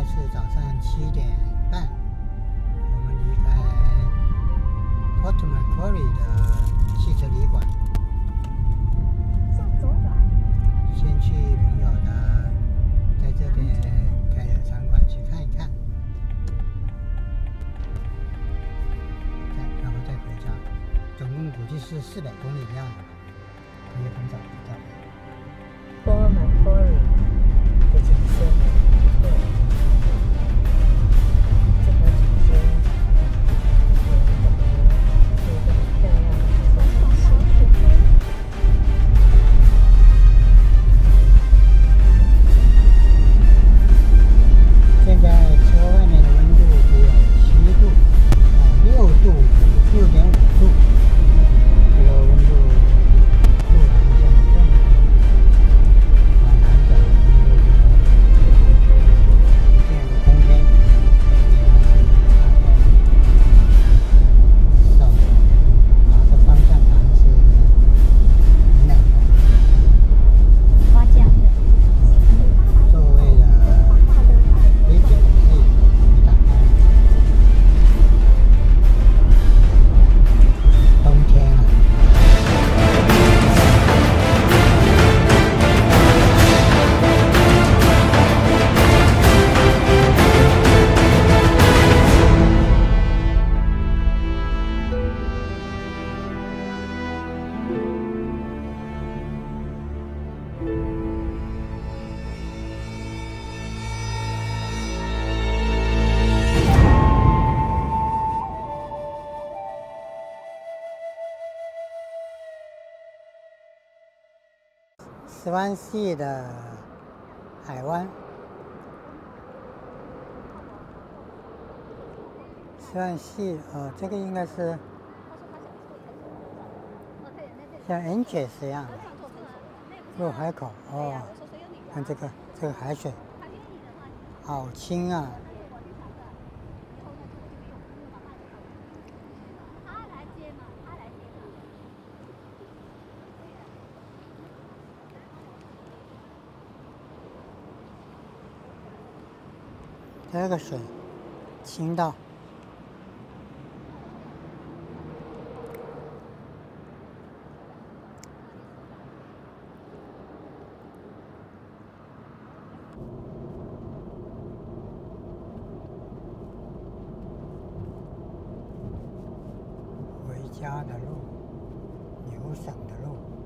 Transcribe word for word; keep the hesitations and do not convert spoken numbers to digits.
是早上七点半，我们离开 Port Macquarie 的汽车旅馆， 向左转， 先去朋友的在这边开的餐馆去看一看，再然后再回家，总共估计是四百公里的样子吧，可以很早就到了。 Port Macquarie 的景色很不错，这条景色有感觉是一个很漂亮的风景线。 现在车外面的温度只有七度，啊，六度，六点五度，这个温度突然一下就这么高，往南走温度就进入冬天，北边还是夏天，少拿着方向盘是很冷的， 花江的， 座位的杯子可以没打开。冬天啊，斯湾西的海湾，斯湾西，哦，这个应该是像 Angeles 一样的入海口哦。看这个这个海水，好清啊！这个水清到。回家的路，牛省的路。